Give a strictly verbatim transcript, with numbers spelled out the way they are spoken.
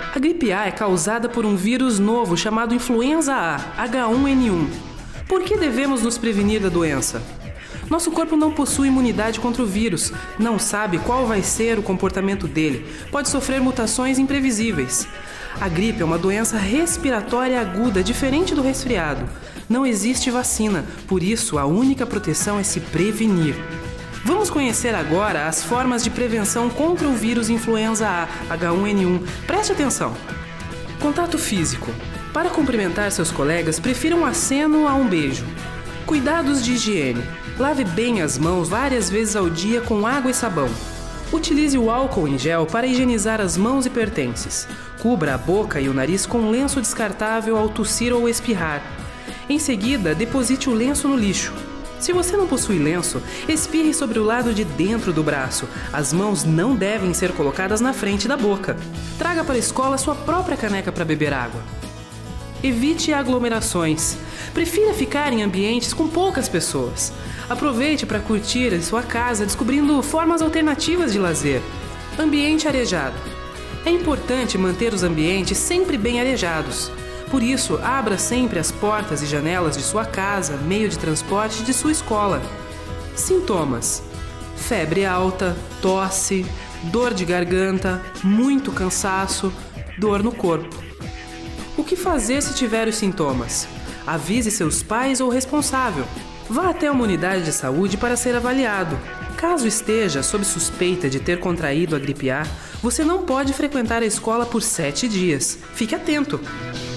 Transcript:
A gripe A é causada por um vírus novo chamado influenza A, H um N um. Por que devemos nos prevenir da doença? Nosso corpo não possui imunidade contra o vírus, não sabe qual vai ser o comportamento dele, pode sofrer mutações imprevisíveis. A gripe é uma doença respiratória aguda, diferente do resfriado. Não existe vacina, por isso a única proteção é se prevenir. Vamos conhecer agora as formas de prevenção contra o vírus influenza A, H um N um. Preste atenção. Contato físico. Para cumprimentar seus colegas, prefira um aceno a um beijo. Cuidados de higiene. Lave bem as mãos várias vezes ao dia com água e sabão. Utilize o álcool em gel para higienizar as mãos e pertences. Cubra a boca e o nariz com lenço descartável ao tossir ou espirrar. Em seguida, deposite o lenço no lixo. Se você não possui lenço, espirre sobre o lado de dentro do braço. As mãos não devem ser colocadas na frente da boca. Traga para a escola sua própria caneca para beber água. Evite aglomerações. Prefira ficar em ambientes com poucas pessoas. Aproveite para curtir em sua casa, descobrindo formas alternativas de lazer. Ambiente arejado. É importante manter os ambientes sempre bem arejados. Por isso, abra sempre as portas e janelas de sua casa, meio de transporte e de sua escola. Sintomas: febre alta, tosse, dor de garganta, muito cansaço, dor no corpo. O que fazer se tiver os sintomas? Avise seus pais ou responsável. Vá até uma unidade de saúde para ser avaliado. Caso esteja sob suspeita de ter contraído a gripe A, você não pode frequentar a escola por sete dias. Fique atento!